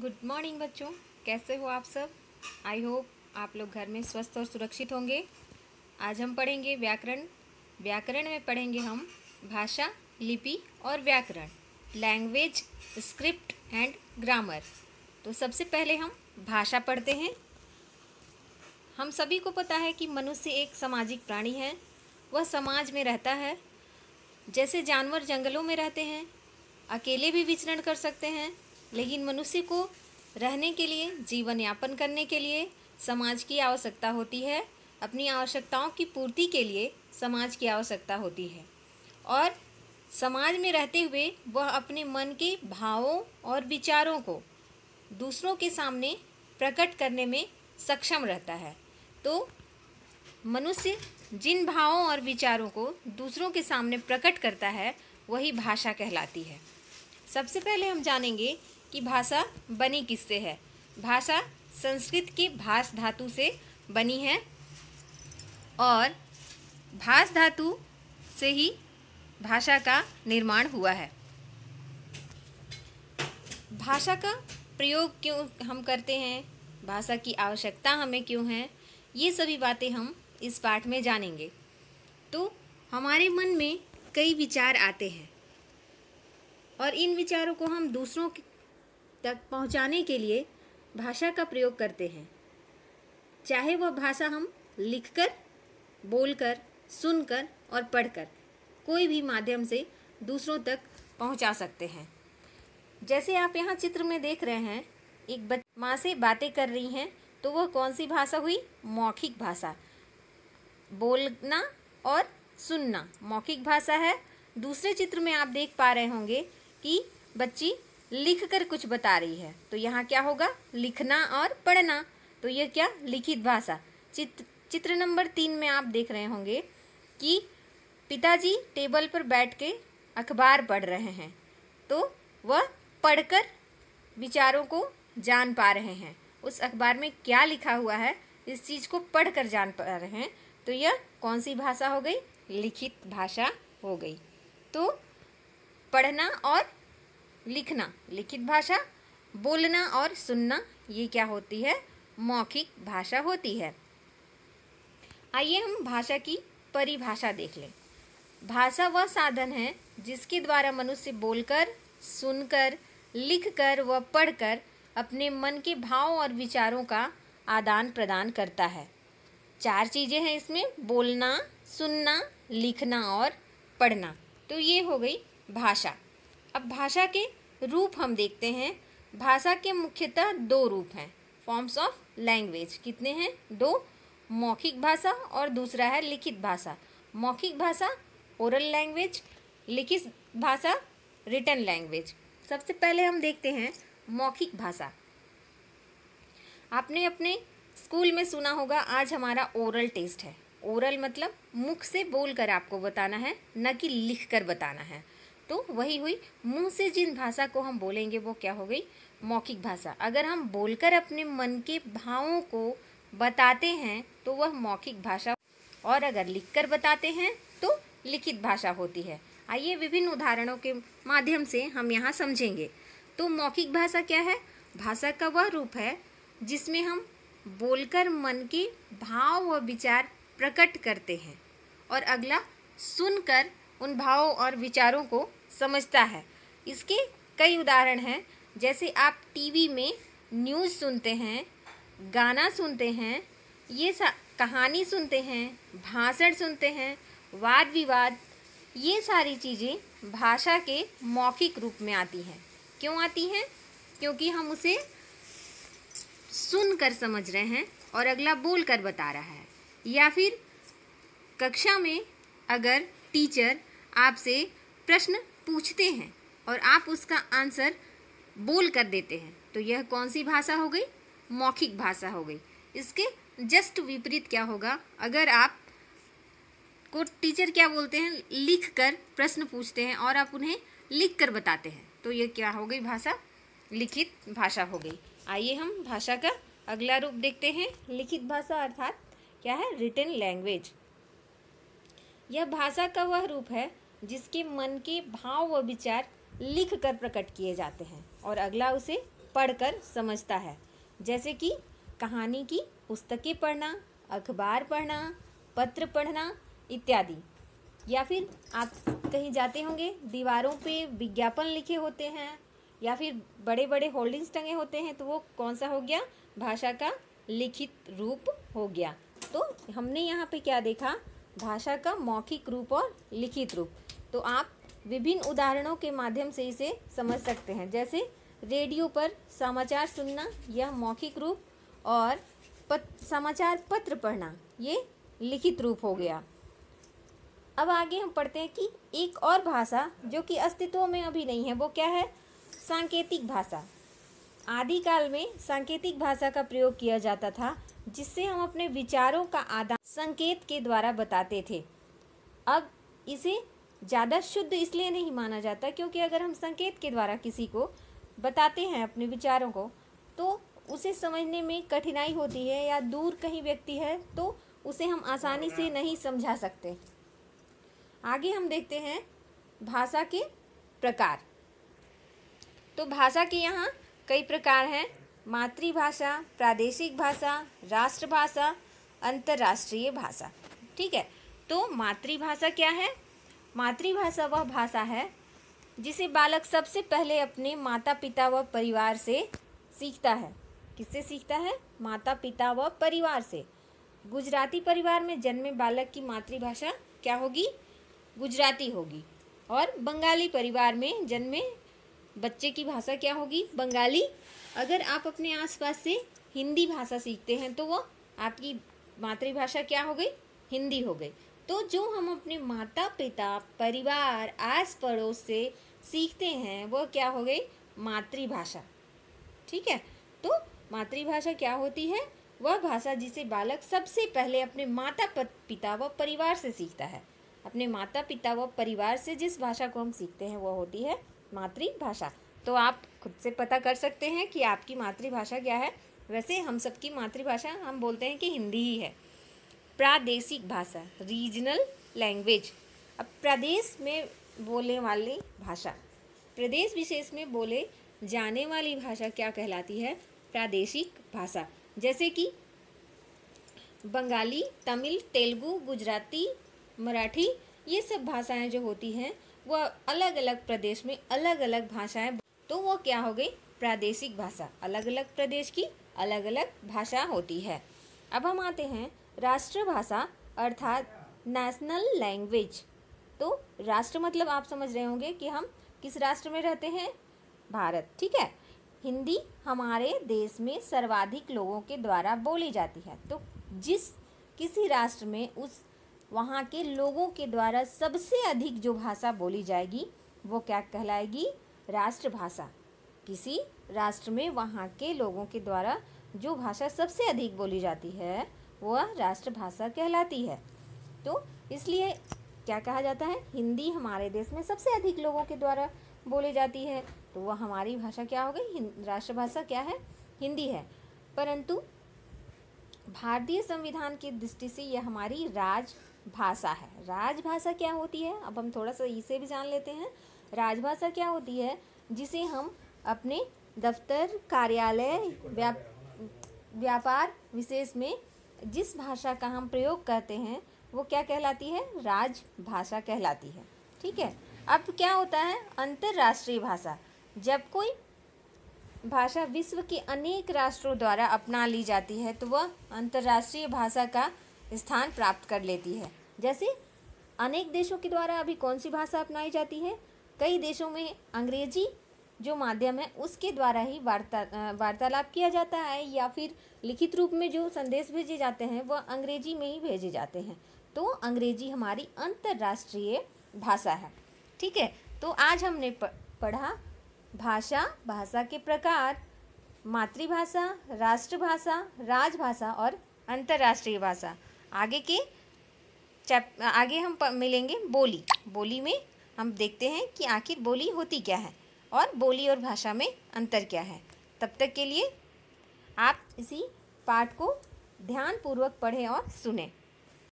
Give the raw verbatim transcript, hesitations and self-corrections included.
Good morning बच्चों, कैसे हो आप सब। आई होप आप लोग घर में स्वस्थ और सुरक्षित होंगे। आज हम पढ़ेंगे व्याकरण। व्याकरण में पढ़ेंगे हम भाषा, लिपि और व्याकरण, लैंग्वेज, स्क्रिप्ट एंड ग्रामर। तो सबसे पहले हम भाषा पढ़ते हैं। हम सभी को पता है कि मनुष्य एक सामाजिक प्राणी है। वह समाज में रहता है। जैसे जानवर जंगलों में रहते हैं, अकेले भी विचरण कर सकते हैं, लेकिन मनुष्य को रहने के लिए, जीवन यापन करने के लिए समाज की आवश्यकता होती है। अपनी आवश्यकताओं की पूर्ति के लिए समाज की आवश्यकता होती है और समाज में रहते हुए वह अपने मन के भावों और विचारों को दूसरों के सामने प्रकट करने में सक्षम रहता है। तो मनुष्य जिन भावों और विचारों को दूसरों के सामने प्रकट करता है वही भाषा कहलाती है। सबसे पहले हम जानेंगे कि भाषा बनी किससे है। भाषा संस्कृत के भास धातु से बनी है और भास धातु से ही भाषा का निर्माण हुआ है। भाषा का प्रयोग क्यों हम करते हैं, भाषा की आवश्यकता हमें क्यों है, ये सभी बातें हम इस पाठ में जानेंगे। तो हमारे मन में कई विचार आते हैं और इन विचारों को हम दूसरों तक पहुंचाने के लिए भाषा का प्रयोग करते हैं। चाहे वह भाषा हम लिखकर, बोलकर, सुनकर और पढ़कर कोई भी माध्यम से दूसरों तक पहुंचा सकते हैं। जैसे आप यहाँ चित्र में देख रहे हैं, एक बच्ची माँ से बातें कर रही हैं, तो वह कौन सी भाषा हुई? मौखिक भाषा। बोलना और सुनना मौखिक भाषा है। दूसरे चित्र में आप देख पा रहे होंगे कि बच्ची लिख कर कुछ बता रही है, तो यहाँ क्या होगा? लिखना और पढ़ना। तो यह क्या? लिखित भाषा। चित्र चित्र नंबर तीन में आप देख रहे होंगे कि पिताजी टेबल पर बैठ के अखबार पढ़ रहे हैं, तो वह पढ़कर विचारों को जान पा रहे हैं। उस अखबार में क्या लिखा हुआ है, इस चीज़ को पढ़कर जान पा रहे हैं। तो यह कौन सी भाषा हो गई? लिखित भाषा हो गई। तो पढ़ना और लिखना लिखित भाषा, बोलना और सुनना ये क्या होती है? मौखिक भाषा होती है। आइए हम भाषा की परिभाषा देख लें। भाषा वह साधन है जिसके द्वारा मनुष्य बोलकर, सुनकर, लिखकर व पढ़कर अपने मन के भाव और विचारों का आदान प्रदान करता है। चार चीज़ें हैं इसमें: बोलना, सुनना, लिखना और पढ़ना। तो ये हो गई भाषा। अब भाषा के रूप हम देखते हैं। भाषा के मुख्यतः दो रूप हैं, फॉर्म्स ऑफ लैंग्वेज। कितने हैं? दो। मौखिक भाषा और दूसरा है लिखित भाषा। मौखिक भाषा ओरल लैंग्वेज, लिखित भाषा रिटन लैंग्वेज। सबसे पहले हम देखते हैं मौखिक भाषा। आपने अपने स्कूल में सुना होगा, आज हमारा ओरल टेस्ट है। ओरल मतलब मुख से बोलकर आपको बताना है, न कि लिख कर बताना है। तो वही हुई, मुंह से जिन भाषा को हम बोलेंगे वो क्या हो गई? मौखिक भाषा। अगर हम बोलकर अपने मन के भावों को बताते हैं तो वह मौखिक भाषा, और अगर लिखकर बताते हैं तो लिखित भाषा होती है। आइए विभिन्न उदाहरणों के माध्यम से हम यहाँ समझेंगे। तो मौखिक भाषा क्या है? भाषा का वह रूप है जिसमें हम बोलकर मन के भाव व विचार प्रकट करते हैं और अगला सुनकर उन भावों और विचारों को समझता है। इसके कई उदाहरण हैं। जैसे आप टीवी में न्यूज़ सुनते हैं, गाना सुनते हैं, ये सा कहानी सुनते हैं, भाषण सुनते हैं, वाद विवाद, ये सारी चीज़ें भाषा के मौखिक रूप में आती हैं। क्यों आती हैं? क्योंकि हम उसे सुनकर समझ रहे हैं और अगला बोलकर बता रहा है। या फिर कक्षा में अगर टीचर आपसे प्रश्न पूछते हैं और आप उसका आंसर बोल कर देते हैं, तो यह कौन सी भाषा हो गई? मौखिक भाषा हो गई। इसके जस्ट विपरीत क्या होगा? अगर आप को टीचर क्या बोलते हैं, लिख कर प्रश्न पूछते हैं और आप उन्हें लिख कर बताते हैं, तो यह क्या हो गई? भाषा लिखित भाषा हो गई। आइए हम भाषा का अगला रूप देखते हैं। लिखित भाषा अर्थात क्या है? Written language. यह भाषा का वह रूप है जिसके मन के भाव व विचार लिख कर प्रकट किए जाते हैं और अगला उसे पढ़कर समझता है, जैसे कि कहानी की पुस्तकें पढ़ना, अखबार पढ़ना, पत्र पढ़ना इत्यादि। या फिर आप कहीं जाते होंगे, दीवारों पे विज्ञापन लिखे होते हैं या फिर बड़े बड़े होल्डिंग्स टंगे होते हैं, तो वो कौन सा हो गया? भाषा का लिखित रूप हो गया। तो हमने यहाँ पे क्या देखा? भाषा का मौखिक रूप और लिखित रूप। तो आप विभिन्न उदाहरणों के माध्यम से इसे समझ सकते हैं, जैसे रेडियो पर समाचार सुनना, यह मौखिक रूप, और पत, समाचार पत्र पढ़ना, ये लिखित रूप हो गया। अब आगे हम पढ़ते हैं कि एक और भाषा जो कि अस्तित्व में अभी नहीं है, वो क्या है? सांकेतिक भाषा। आदिकाल में सांकेतिक भाषा का प्रयोग किया जाता था, जिससे हम अपने विचारों का आदान संकेत के द्वारा बताते थे। अब इसे ज़्यादा शुद्ध इसलिए नहीं माना जाता क्योंकि अगर हम संकेत के द्वारा किसी को बताते हैं अपने विचारों को, तो उसे समझने में कठिनाई होती है, या दूर कहीं व्यक्ति है तो उसे हम आसानी से नहीं समझा सकते। आगे हम देखते हैं भाषा के प्रकार। तो भाषा के यहाँ कई प्रकार हैं: मातृभाषा, प्रादेशिक भाषा, राष्ट्रभाषा, अंतर्राष्ट्रीय भाषा। ठीक है, तो मातृभाषा क्या है? मातृभाषा वह भाषा है जिसे बालक सबसे पहले अपने माता पिता व परिवार से सीखता है। किससे सीखता है? माता पिता व परिवार से। गुजराती परिवार में जन्मे बालक की मातृभाषा क्या होगी? गुजराती होगी। और बंगाली परिवार में जन्मे बच्चे की भाषा क्या होगी? बंगाली। अगर आप अपने आसपास से हिंदी भाषा सीखते हैं तो वो आपकी मातृभाषा क्या हो गई? हिंदी हो गई। तो जो हम अपने माता पिता, परिवार, आस पड़ोस से सीखते हैं वो क्या हो गई? मातृभाषा। ठीक है, तो मातृभाषा क्या होती है? वह भाषा जिसे बालक सबसे पहले अपने माता पिता व परिवार से सीखता है। अपने माता पिता व परिवार से जिस भाषा को हम सीखते हैं वह होती है मातृभाषा। तो आप खुद से पता कर सकते हैं कि आपकी मातृभाषा क्या है। वैसे हम सबकी मातृभाषा हम बोलते हैं कि हिंदी ही है। प्रादेशिक भाषा, रीजनल लैंग्वेज। अब प्रदेश में बोलने वाली भाषा, प्रदेश विशेष में बोले जाने वाली भाषा क्या कहलाती है? प्रादेशिक भाषा। जैसे कि बंगाली, तमिल, तेलुगु, गुजराती, मराठी, ये सब भाषाएं जो होती हैं वह अलग अलग प्रदेश में अलग अलग भाषाएं, तो वो क्या हो गई? प्रादेशिक भाषा। अलग अलग प्रदेश की अलग अलग भाषा होती है। अब हम आते हैं राष्ट्रभाषा अर्थात नेशनल लैंग्वेज। तो राष्ट्र मतलब आप समझ रहे होंगे कि हम किस राष्ट्र में रहते हैं? भारत। ठीक है, हिंदी हमारे देश में सर्वाधिक लोगों के द्वारा बोली जाती है। तो जिस किसी राष्ट्र में उस वहाँ के लोगों के द्वारा सबसे अधिक जो भाषा बोली जाएगी वो क्या कहलाएगी? राष्ट्रभाषा। किसी राष्ट्र में वहाँ के लोगों के द्वारा जो भाषा सबसे अधिक बोली जाती है वह राष्ट्रभाषा कहलाती है। तो इसलिए क्या कहा जाता है? हिंदी हमारे देश में सबसे अधिक लोगों के द्वारा बोली जाती है, तो वह हमारी भाषा क्या हो गई? राष्ट्रभाषा क्या है? हिंदी है। परंतु भारतीय संविधान की दृष्टि से यह हमारी राजभाषा है। राजभाषा क्या होती है? अब हम थोड़ा सा इसे भी जान लेते हैं। राजभाषा क्या होती है? जिसे हम अपने दफ्तर, कार्यालय, व्याप व्यापार विशेष में जिस भाषा का हम प्रयोग करते हैं वो क्या कहलाती है? राजभाषा कहलाती है। ठीक है, अब क्या होता है? अंतर्राष्ट्रीय भाषा। जब कोई भाषा विश्व के अनेक राष्ट्रों द्वारा अपना ली जाती है तो वह अंतर्राष्ट्रीय भाषा का स्थान प्राप्त कर लेती है। जैसे अनेक देशों के द्वारा अभी कौन सी भाषा अपनाई जाती है? कई देशों में अंग्रेजी जो माध्यम है उसके द्वारा ही वार्ता वार्तालाप किया जाता है, या फिर लिखित रूप में जो संदेश भेजे जाते हैं वह अंग्रेजी में ही भेजे जाते हैं। तो अंग्रेजी हमारी अंतर्राष्ट्रीय भाषा है। ठीक है, तो आज हमने पढ़ा भाषा, भाषा के प्रकार, मातृभाषा, राष्ट्रभाषा, राजभाषा और अंतर्राष्ट्रीय भाषा। आगे के चैप आगे हम मिलेंगे बोली। बोली में हम देखते हैं कि आखिर बोली होती क्या है और बोली और भाषा में अंतर क्या है। तब तक के लिए आप इसी पाठ को ध्यानपूर्वक पढ़ें और सुनें।